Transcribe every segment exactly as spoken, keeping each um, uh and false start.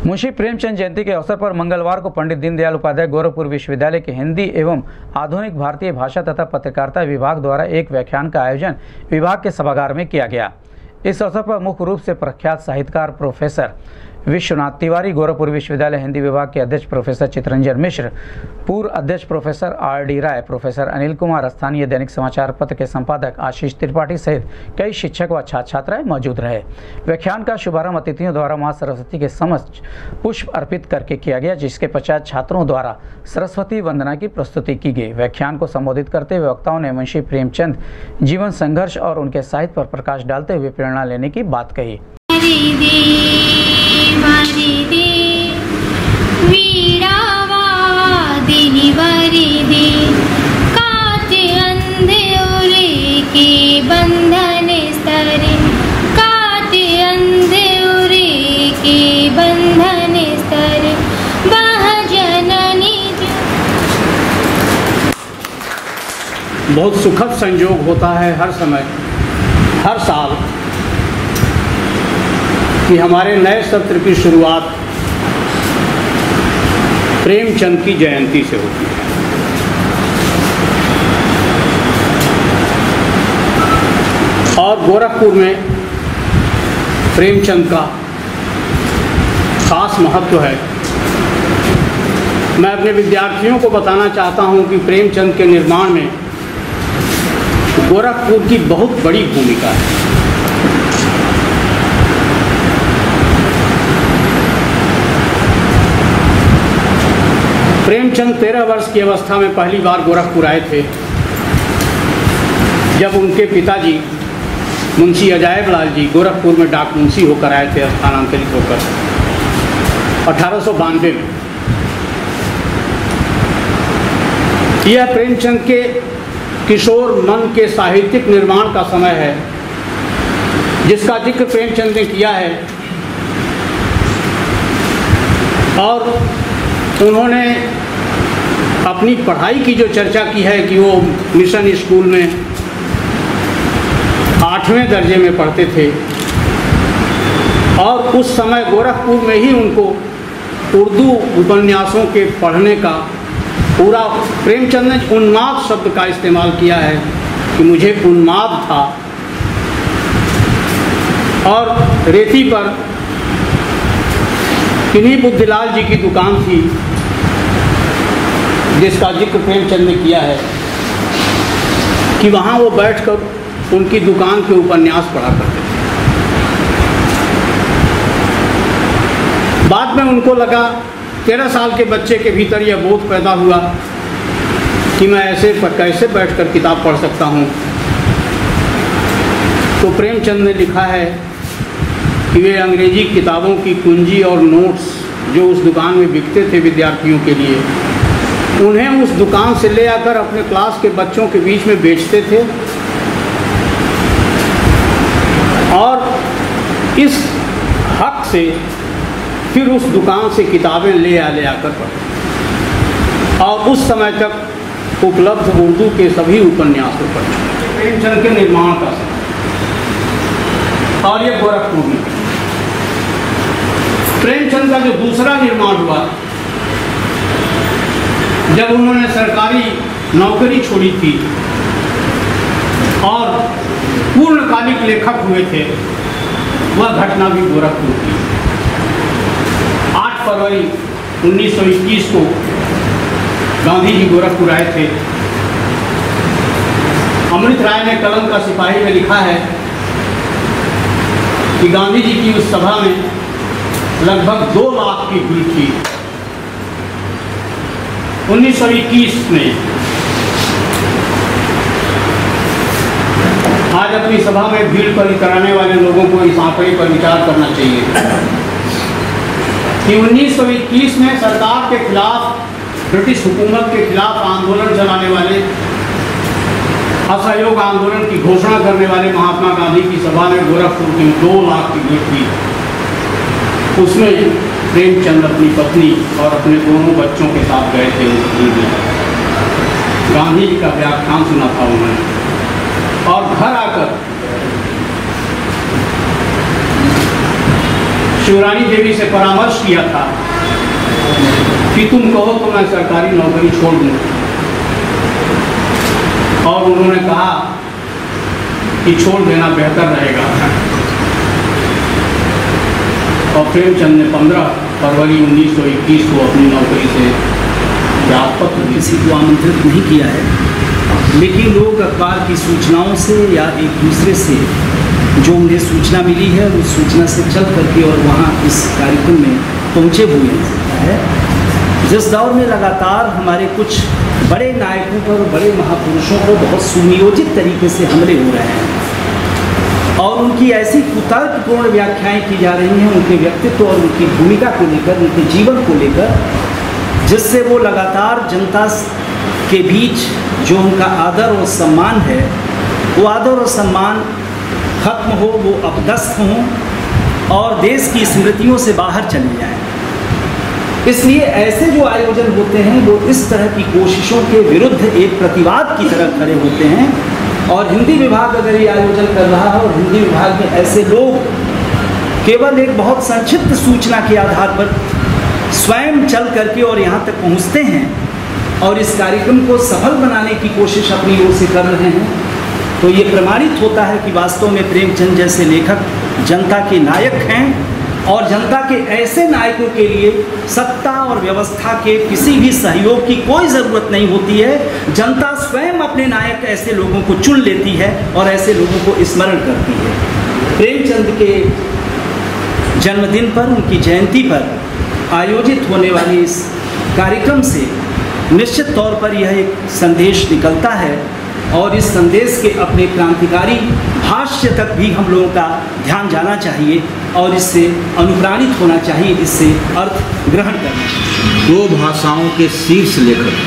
मुंशी प्रेमचंद जयंती के अवसर पर मंगलवार को पंडित दीनदयाल उपाध्याय गोरखपुर विश्वविद्यालय के हिंदी एवं आधुनिक भारतीय भाषा तथा पत्रकारिता विभाग द्वारा एक व्याख्यान का आयोजन विभाग के सभागार में किया गया। इस अवसर पर मुख्य रूप से प्रख्यात साहित्यकार प्रोफेसर विश्वनाथ तिवारी, गोरखपुर विश्वविद्यालय हिंदी विभाग के अध्यक्ष प्रोफेसर चित्रंजन मिश्र, पूर्व अध्यक्ष professor R D Rai, professor Anil Kumar, स्थानीय दैनिक समाचार पत्र के संपादक आशीष त्रिपाठी सहित कई शिक्षक व छात्र छात्राएं मौजूद रहे। व्याख्यान का शुभारंभ अतिथियों द्वारा मां सरस्वती के समक्ष पुष्प अर्पित करके किया गया, जिसके पश्चात छात्रों द्वारा सरस्वती वंदना की प्रस्तुति की गई। व्याख्यान को संबोधित करते हुए वक्ताओं ने मुंशी प्रेमचंद जीवन संघर्ष और उनके साहित्य पर प्रकाश डालते हुए प्रेरणा लेने की बात कही। बंधन स्तरे काटे अंधेरे के बंधन स्तरे वह जननी। बहुत सुखद संयोग होता है हर समय, हर साल, कि हमारे नए सत्र की शुरुआत प्रेमचंद की जयंती से होती है। और गोरखपुर में प्रेमचंद का खास महत्व है। मैं अपने विद्यार्थियों को बताना चाहता हूं कि प्रेमचंद के निर्माण में गोरखपुर की बहुत बड़ी भूमिका है। प्रेमचंद तेरह वर्ष की अवस्था में पहली बार गोरखपुर आए थे, जब उनके पिताजी मुंशी अजायब लाल जी गोरखपुर में डाक मुंशी होकर आए थे, स्थानांतरित होकर अठारह सौ बानवे में। यह प्रेमचंद के किशोर मन के साहित्यिक निर्माण का समय है, जिसका जिक्र प्रेमचंद ने किया है। और उन्होंने अपनी पढ़ाई की जो चर्चा की है कि वो मिशन स्कूल में आठवें दर्जे में पढ़ते थे और उस समय गोरखपुर में ही उनको उर्दू उपन्यासों के पढ़ने का पूरा, प्रेमचंद ने उन्माद शब्द का इस्तेमाल किया है कि मुझे उन्माद था। और रेती पर किन्हीं बुद्धिलाल जी की दुकान थी, जिसका जिक्र प्रेमचंद ने किया है कि वहाँ वो बैठकर उनकी दुकान के उपन्यास पढ़ा करते थे। बाद में उनको लगा, तेरह साल के बच्चे के भीतर यह बोध पैदा हुआ कि मैं ऐसे पर कैसे बैठकर किताब पढ़ सकता हूँ। तो प्रेमचंद ने लिखा है कि वे अंग्रेजी किताबों की कुंजी और नोट्स जो उस दुकान में बिकते थे विद्यार्थियों के लिए, उन्हें उस दुकान से ले आकर अपने क्लास के बच्चों के बीच में बेचते थे और इस हक से फिर उस दुकान से किताबें ले आ ले आकर पढ़ते और उस समय तक उपलब्ध उर्दू के सभी उपन्यासों पर प्रेमचंद के निर्माण का समय। और ये गोरखपुर में प्रेमचंद का जो दूसरा निर्माण हुआ, जब उन्होंने सरकारी नौकरी छोड़ी थी और पूर्णकालिक लेखक हुए थे, वह घटना भी गोरखपुर की। आठ फरवरी उन्नीस सौ इक्कीस को गांधी जी गोरखपुर आए थे। अमृत राय ने कलम का सिपाही में लिखा है कि गांधी जी की उस सभा में लगभग दो लाख की भीड़ थी। उन्नीस सौ इक्कीस में आज अपनी सभा में भीड़ पर कराने वाले लोगों को इस आंकड़े पर विचार करना चाहिए कि उन्नीस सौ इक्कीस में सरकार के खिलाफ, ब्रिटिश हुकूमत के खिलाफ आंदोलन चलाने वाले, असहयोग आंदोलन की घोषणा करने वाले महात्मा गांधी की सभा में गोरखपुर में दो लाख की भीड़ थी। उसमें प्रेमचंद अपनी पत्नी और अपने दोनों बच्चों के साथ गए थे। गांधी जी का व्याख्यान सुना था उन्होंने और घर आकर शिवरानी देवी से परामर्श किया था कि तुम कहो तो मैं सरकारी नौकरी छोड़ दूँ, और उन्होंने कहा कि छोड़ देना बेहतर रहेगा। और प्रेमचंद ने पंद्रह फरवरी उन्नीस सौ इक्कीस को अपनी नौकरी से त्यागपत्र किसी को आमंत्रित नहीं किया है, लेकिन लोग अखबार की सूचनाओं से या एक दूसरे से जो उन्हें सूचना मिली है उस सूचना से चल करके और वहाँ इस कार्यक्रम में पहुँचे हुए हैं। जिस दौर में लगातार हमारे कुछ बड़े नायकों पर, बड़े महापुरुषों पर बहुत सुनियोजित तरीके से हमले हो रहे हैं और उनकी ऐसी कुतर्कपूर्ण व्याख्याएं की जा रही हैं उनके व्यक्तित्व और उनकी भूमिका को लेकर, उनके जीवन को लेकर, जिससे वो लगातार जनता के बीच जो उनका आदर और सम्मान है वो आदर और सम्मान खत्म हो, वो अपदस्थ हों और देश की स्मृतियों से बाहर चले जाएं। इसलिए ऐसे जो आयोजन होते हैं वो इस तरह की कोशिशों के विरुद्ध एक प्रतिवाद की तरह खड़े होते हैं। और हिंदी विभाग अगर ये आयोजन कर रहा है और हिंदी विभाग में ऐसे लोग केवल एक बहुत संक्षिप्त सूचना के आधार पर स्वयं चल करके और यहाँ तक पहुँचते हैं और इस कार्यक्रम को सफल बनाने की कोशिश अपनी ओर से कर रहे हैं, तो ये प्रमाणित होता है कि वास्तव में प्रेमचंद जैसे लेखक जनता के नायक हैं और जनता के ऐसे नायकों के लिए सत्ता और व्यवस्था के किसी भी सहयोग की कोई ज़रूरत नहीं होती है। जनता स्वयं अपने नायक ऐसे लोगों को चुन लेती है और ऐसे लोगों को स्मरण करती है। प्रेमचंद के जन्मदिन पर, उनकी जयंती पर आयोजित होने वाले इस कार्यक्रम से निश्चित तौर पर यह एक संदेश निकलता है और इस संदेश के अपने क्रांतिकारी भाष्य तक भी हम लोगों का ध्यान जाना चाहिए और इससे अनुप्राणित होना चाहिए, इससे अर्थ ग्रहण करना चाहिए। दो भाषाओं के शीर्ष लेखक,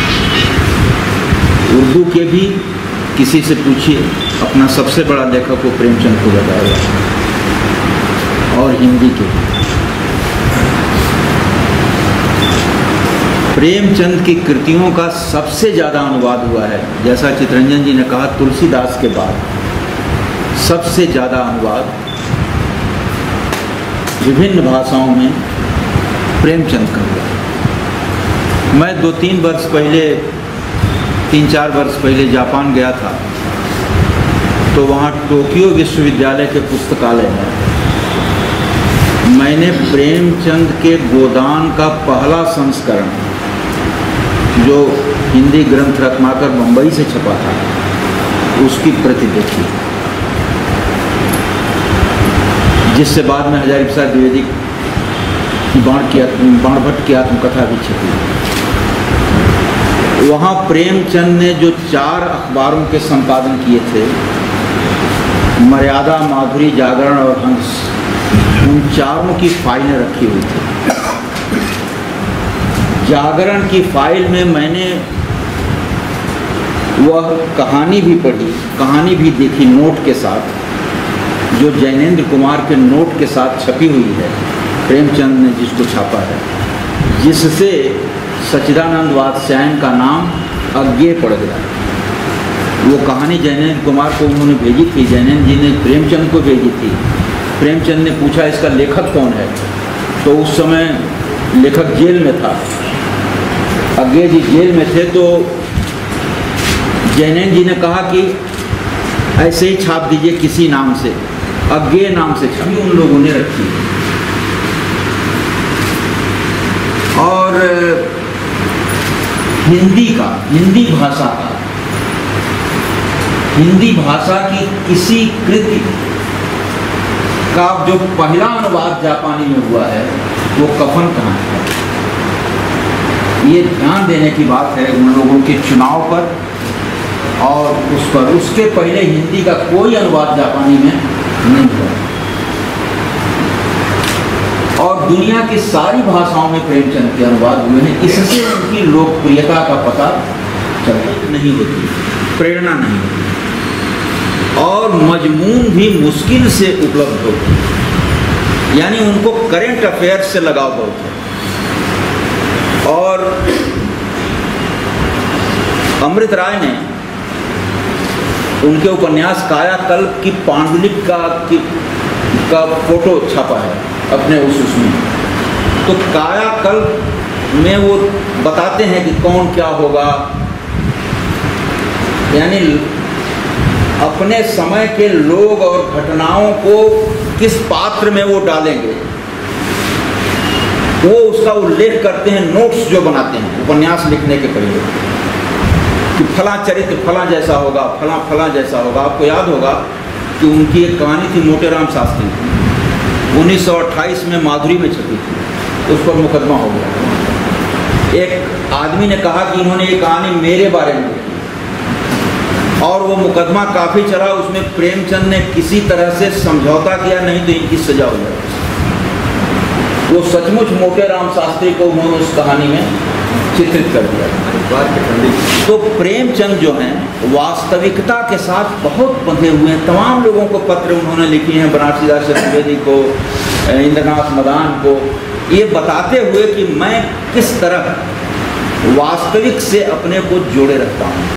उर्दू के भी किसी से पूछिए अपना सबसे बड़ा लेखक को प्रेमचंद को बताएगा, और हिंदी के भी। प्रेमचंद की कृतियों का सबसे ज़्यादा अनुवाद हुआ है, जैसा चितरंजन जी ने कहा, तुलसीदास के बाद सबसे ज़्यादा अनुवाद विभिन्न भाषाओं में प्रेमचंद का हुआ। मैं दो तीन वर्ष पहले, तीन चार वर्ष पहले जापान गया था, तो वहाँ टोक्यो विश्वविद्यालय के पुस्तकालय में मैंने प्रेमचंद के गोदान का पहला संस्करण, जो हिंदी ग्रंथ रत्नाकर मुंबई से छपा था, उसकी प्रति देखी, जिससे बाद में हजारी प्रसाद द्विवेदी की बाण की बाणभट्ट की आत्मकथा भी छपी। वहाँ प्रेमचंद ने जो चार अखबारों के संपादन किए थे, मर्यादा, माधुरी, जागरण और हंस, उन चारों की फाइलें रखी हुई थी। जागरण की फाइल में मैंने वह कहानी भी पढ़ी, कहानी भी देखी नोट के साथ, जो जैनेन्द्र कुमार के नोट के साथ छपी हुई है, प्रेमचंद ने जिसको छापा है, जिससे सच्चिदानंद वात्स्यायन का नाम अज्ञे पड़ गया। वो कहानी जैनेन्द्र कुमार को उन्होंने भेजी थी, जैनेन्द्र जी ने प्रेमचंद को भेजी थी। प्रेमचंद ने पूछा इसका लेखक कौन है, तो उस समय लेखक जेल में था, अज्ञे जी जेल में थे, तो जैनेन्द्र जी ने कहा कि ऐसे ही छाप दीजिए किसी नाम से, अज्ञे नाम से छपी उन लोगों ने रखी। और हिंदी का, हिंदी भाषा का, हिंदी भाषा की किसी कृति का जो पहला अनुवाद जापानी में हुआ है, वो कफन कहाँ है। ये ध्यान देने की बात है उन लोगों के चुनाव पर और उस पर। उसके पहले हिंदी का कोई अनुवाद जापानी में नहीं हुआ, और दुनिया की सारी भाषाओं में प्रेमचंद के अनुवाद हुए हैं। इससे उनकी लोकप्रियता का पता चलता नहीं होती, प्रेरणा नहीं होती, और मजमून भी मुश्किल से उपलब्ध होती, यानी उनको करेंट अफेयर्स से लगाव बहुत है। और अमृत राय ने उनके उपन्यास कायाकल्प की पांडुलिपि का की, का फोटो छापा है, अपने उस उसमें। तो कायाकल्प में वो बताते हैं कि कौन क्या होगा, यानी अपने समय के लोग और घटनाओं को किस पात्र में वो डालेंगे, वो उसका उल्लेख करते हैं। नोट्स जो बनाते हैं उपन्यास लिखने के पहले कि फला चरित्र फला जैसा होगा, फला फला जैसा होगा। आपको याद होगा कि उनकी एक कहानी थी मोटेराम शास्त्री की, उन्नीस सौ अट्ठाईस में माधुरी में छपी थी, उस पर मुकदमा हो गया। एक आदमी ने कहा कि इन्होंने ये कहानी मेरे बारे में लिखी और वो मुकदमा काफ़ी चला। उसमें प्रेमचंद ने किसी तरह से समझौता किया, नहीं तो इनकी सजा हो जाए। वो सचमुच मोटेराम शास्त्री को उन्होंने उस कहानी में चित्रित कर दिया। तो प्रेमचंद जो हैं वास्तविकता के साथ बहुत बंधे हुए हैं। तमाम लोगों को पत्र उन्होंने लिखे हैं, बनारसीदास चतुर्वेदी को, इंद्रनाथ मदान को, ये बताते हुए कि मैं किस तरह वास्तविक से अपने को जोड़े रखता हूँ।